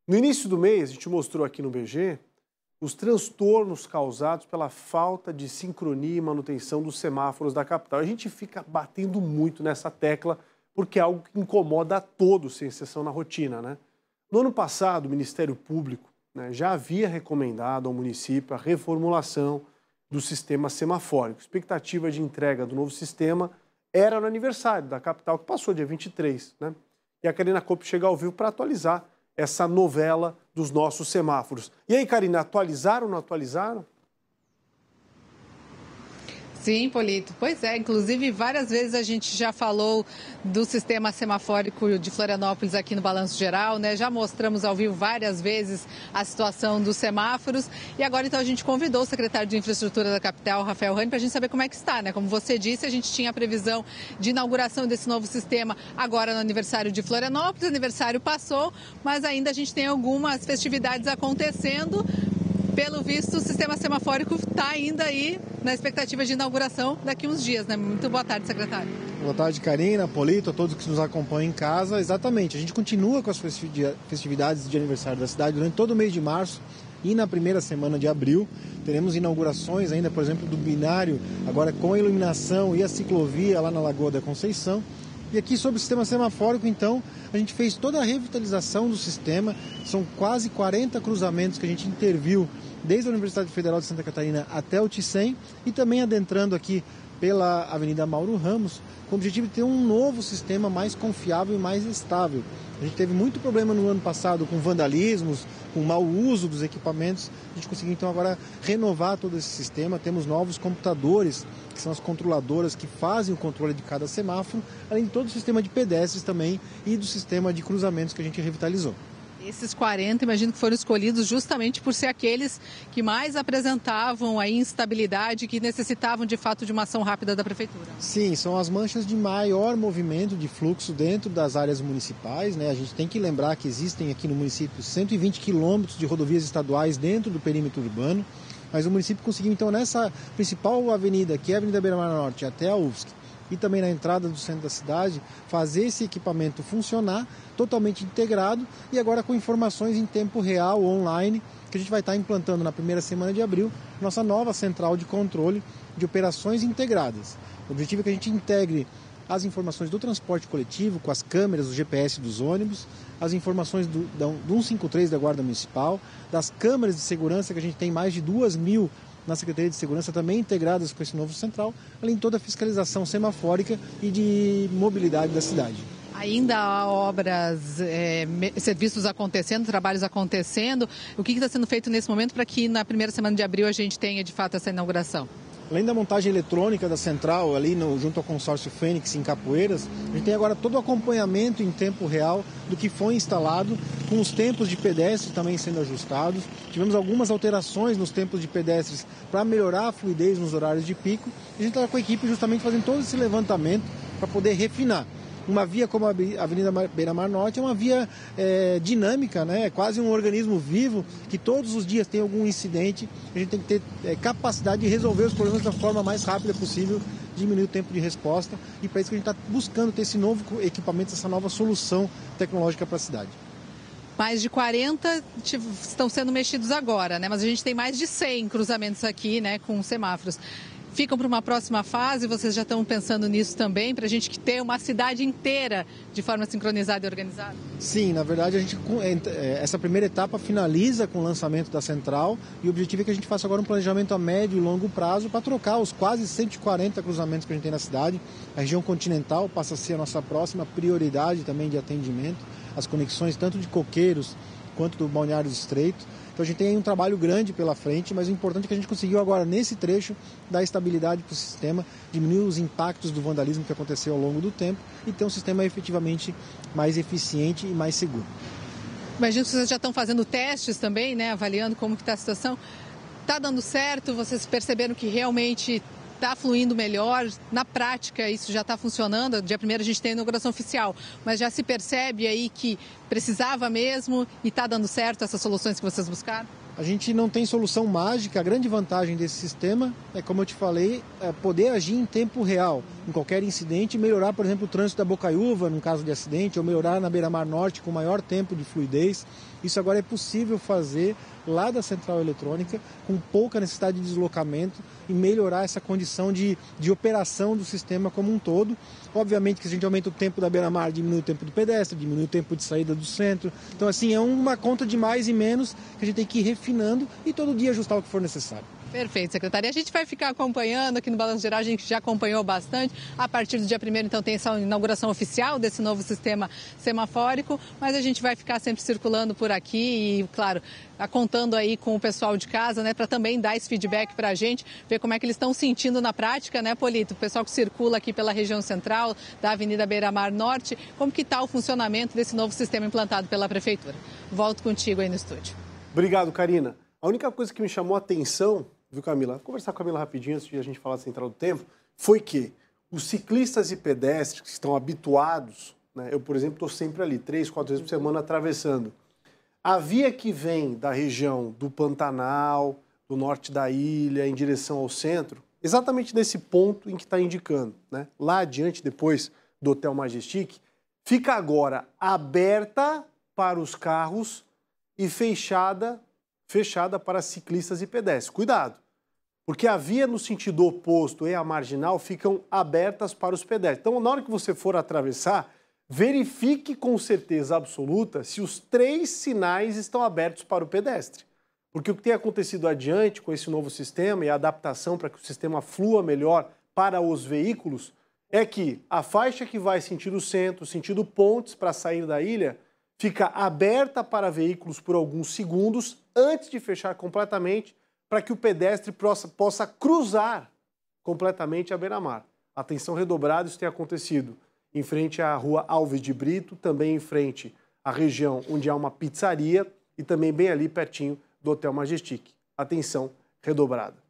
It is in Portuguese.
No início do mês, a gente mostrou aqui no BG os transtornos causados pela falta de sincronia e manutenção dos semáforos da capital. A gente fica batendo muito nessa tecla porque é algo que incomoda a todos, sem exceção na rotina, né? No ano passado, o Ministério Público, já havia recomendado ao município a reformulação do sistema semafórico. A expectativa de entrega do novo sistema era no aniversário da capital, que passou dia 23, né? E a Karina Kopp chega ao vivo para atualizar essa novela dos nossos semáforos. E aí, Karina, atualizaram ou não atualizaram? Sim, Polito. Pois é, inclusive várias vezes a gente já falou do sistema semafórico de Florianópolis aqui no Balanço Geral, né? Já mostramos ao vivo várias vezes a situação dos semáforos e agora então a gente convidou o secretário de Infraestrutura da capital, Rafael Rani, para a gente saber como é que está, né? Como você disse, a gente tinha a previsão de inauguração desse novo sistema agora no aniversário de Florianópolis, o aniversário passou, mas ainda a gente tem algumas festividades acontecendo. Pelo visto, o sistema semafórico está ainda aí na expectativa de inauguração daqui uns dias, né? Muito boa tarde, secretário. Boa tarde, Karina, Polito, a todos que nos acompanham em casa. Exatamente, a gente continua com as festividades de aniversário da cidade durante todo o mês de março e na primeira semana de abril. Teremos inaugurações ainda, por exemplo, do binário, agora com a iluminação e a ciclovia lá na Lagoa da Conceição. E aqui sobre o sistema semafórico, então, a gente fez toda a revitalização do sistema. São quase 40 cruzamentos que a gente interviu desde a Universidade Federal de Santa Catarina até o Ticem e também adentrando aqui pela Avenida Mauro Ramos, com o objetivo de ter um novo sistema mais confiável e mais estável. A gente teve muito problema no ano passado com vandalismos, com mau uso dos equipamentos. A gente conseguiu então agora renovar todo esse sistema. Temos novos computadores, que são as controladoras que fazem o controle de cada semáforo, além de todo o sistema de pedestres também e do sistema de cruzamentos que a gente revitalizou. Esses 40, imagino que foram escolhidos justamente por ser aqueles que mais apresentavam a instabilidade, que necessitavam de fato de uma ação rápida da Prefeitura. Sim, são as manchas de maior movimento de fluxo dentro das áreas municipais, né? A gente tem que lembrar que existem aqui no município 120 quilômetros de rodovias estaduais dentro do perímetro urbano, mas o município conseguiu então nessa principal avenida, que é a Avenida Beira-Mar Norte, até a UFSC, e também na entrada do centro da cidade, fazer esse equipamento funcionar totalmente integrado e agora com informações em tempo real, online, que a gente vai estar implantando na primeira semana de abril, nossa nova central de controle de operações integradas. O objetivo é que a gente integre as informações do transporte coletivo, com as câmeras, o GPS dos ônibus, as informações do 153 da Guarda Municipal, das câmeras de segurança, que a gente tem mais de 2.000 na Secretaria de Segurança também integradas com esse novo central, além de toda a fiscalização semafórica e de mobilidade da cidade. Ainda há obras, serviços acontecendo, trabalhos acontecendo. O que está sendo feito nesse momento para que na primeira semana de abril a gente tenha de fato essa inauguração? Além da montagem eletrônica da central, ali junto ao consórcio Fênix, em Capoeiras, a gente tem agora todo o acompanhamento em tempo real do que foi instalado, com os tempos de pedestres também sendo ajustados. Tivemos algumas alterações nos tempos de pedestres para melhorar a fluidez nos horários de pico. E a gente está com a equipe justamente fazendo todo esse levantamento para poder refinar. Uma via como a Avenida Beira-Mar Norte é uma via dinâmica, né? É quase um organismo vivo que todos os dias tem algum incidente. A gente tem que ter capacidade de resolver os problemas da forma mais rápida possível, diminuir o tempo de resposta. E para isso que a gente está buscando ter esse novo equipamento, essa nova solução tecnológica para a cidade. Mais de 40 estão sendo mexidos agora, né? Mas a gente tem mais de 100 cruzamentos aqui, né, com semáforos. Ficam para uma próxima fase, vocês já estão pensando nisso também, para a gente ter uma cidade inteira de forma sincronizada e organizada? Sim, na verdade, essa primeira etapa finaliza com o lançamento da central e o objetivo é que a gente faça agora um planejamento a médio e longo prazo para trocar os quase 140 cruzamentos que a gente tem na cidade. A região continental passa a ser a nossa próxima prioridade também de atendimento, as conexões tanto de Coqueiros quanto do Balneário do Estreito. Então a gente tem aí um trabalho grande pela frente, mas o importante é que a gente conseguiu agora, nesse trecho, dar estabilidade para o sistema, diminuir os impactos do vandalismo que aconteceu ao longo do tempo e ter um sistema efetivamente mais eficiente e mais seguro. Imagino que vocês já estão fazendo testes também, né, avaliando como que está a situação. Está dando certo? Vocês perceberam que realmente está fluindo melhor? Na prática, isso já está funcionando? Dia 1º a gente tem a inauguração oficial, mas já se percebe aí que precisava mesmo e está dando certo essas soluções que vocês buscaram? A gente não tem solução mágica. A grande vantagem desse sistema é, como eu te falei, poder agir em tempo real, em qualquer incidente, e melhorar, por exemplo, o trânsito da Bocaiúva, no caso de acidente, ou melhorar na Beira-Mar Norte com maior tempo de fluidez. Isso agora é possível fazer lá da central eletrônica, com pouca necessidade de deslocamento, e melhorar essa condição de operação do sistema como um todo. Obviamente que se a gente aumenta o tempo da Beira-Mar, diminui o tempo do pedestre, diminui o tempo de saída do centro. Então, assim, é uma conta de mais e menos que a gente tem que ir refinando e todo dia ajustar o que for necessário. Perfeito, secretária. A gente vai ficar acompanhando aqui no Balanço Geral, a gente já acompanhou bastante. A partir do dia 1º, então, tem essa inauguração oficial desse novo sistema semafórico, mas a gente vai ficar sempre circulando por aqui e, claro, contando aí com o pessoal de casa, né, para também dar esse feedback para a gente, ver como é que eles estão sentindo na prática, né, Polito? O pessoal que circula aqui pela região central da Avenida Beira-Mar Norte, como que está o funcionamento desse novo sistema implantado pela Prefeitura? Volto contigo aí no estúdio. Obrigado, Karina. A única coisa que me chamou a atenção, viu, Camila? Vou conversar com a Camila rapidinho antes de a gente falar da Central do Tempo, foi que os ciclistas e pedestres que estão habituados, né, eu, por exemplo, estou sempre ali, 3, 4 vezes por semana atravessando. A via que vem da região do Pantanal, do norte da ilha, em direção ao centro, exatamente nesse ponto em que está indicando, né? Lá adiante, depois do Hotel Majestic, fica agora aberta para os carros e fechada para ciclistas e pedestres. Cuidado, porque a via no sentido oposto e a marginal ficam abertas para os pedestres. Então, na hora que você for atravessar, verifique com certeza absoluta se os 3 sinais estão abertos para o pedestre. Porque o que tem acontecido adiante com esse novo sistema e a adaptação para que o sistema flua melhor para os veículos é que a faixa que vai sentido centro, sentido pontes para sair da ilha, fica aberta para veículos por alguns segundos antes de fechar completamente para que o pedestre possa cruzar completamente a beira-mar. Atenção redobrada, isso tem acontecido em frente à rua Alves de Brito, também em frente à região onde há uma pizzaria e também bem ali pertinho do Hotel Majestic. Atenção redobrada.